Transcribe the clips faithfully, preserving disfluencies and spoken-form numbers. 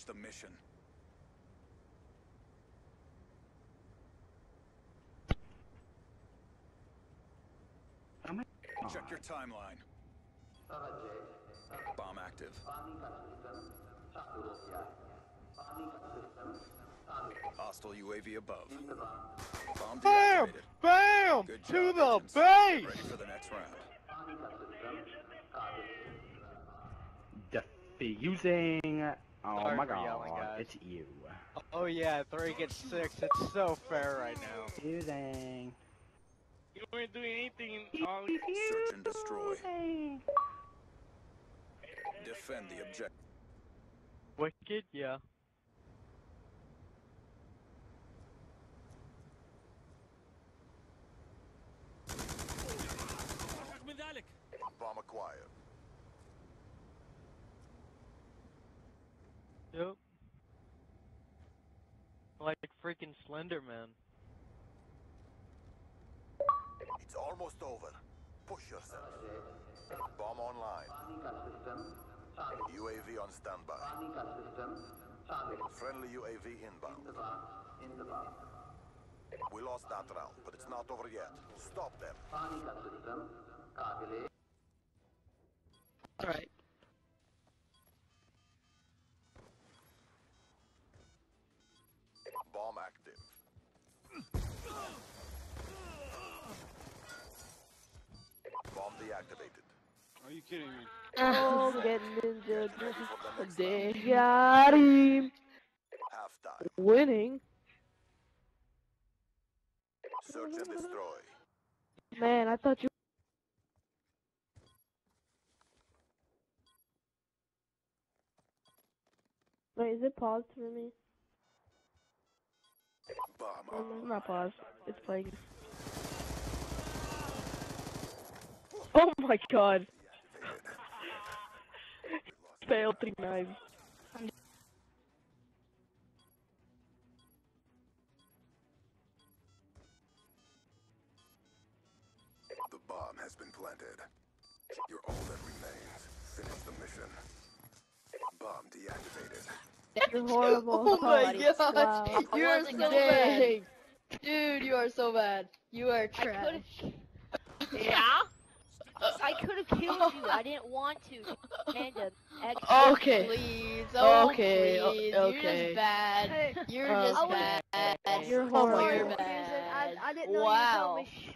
Finish the mission. Check your timeline. Bomb active. Hostile U A V above. Bomb Bam! deactivated. Bam! Good To job, the agents. base! Ready for the next round. Defusing. Oh Sorry my for yelling, god, guys. it's you. Oh yeah, three gets six. It's so fair right now. Defusing. You weren't doing anything. Oh, Search and destroy. Defend the objective. wicked, yeah. Bomb acquired. Yep. Like freaking Slender Man. It's almost over. Push yourself. Bomb online. U A V on standby. Friendly U A V inbound. We lost that round, but it's not over yet. Stop them. Alright. Bomb active. Bomb deactivated. Are you kidding me? Oh, I'm getting ninja. Ready for the next They round. got him. Halftime. Winning. Search and destroy. Man, I thought you. Wait, is it paused for me? Bomb No, up. no, it's not paused. It's playing. Oh my god. Failed three knives. The bomb has been planted. You're all that remains. Finish the mission. Bomb deactivated. You're horrible. Oh my Wow. gosh, you are wasn't so gonna bad. Dang. Dude, you are so bad. You are I trash. could've. Yeah? I could have killed you. I didn't want to. Panda. X- Okay. Please, oh Okay, o- please. okay. You're just bad. Hey, You're Uh, just I was- bad. You're oh, horrible. you're Sorry, bad. I, I didn't know wow. you told me.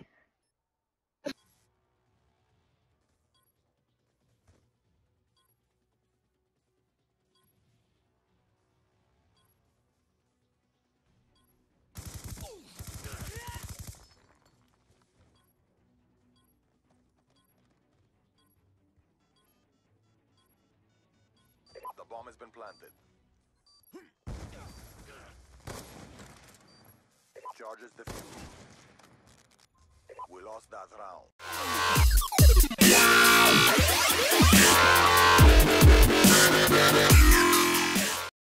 The bomb has been planted. Charges defused. We lost that round.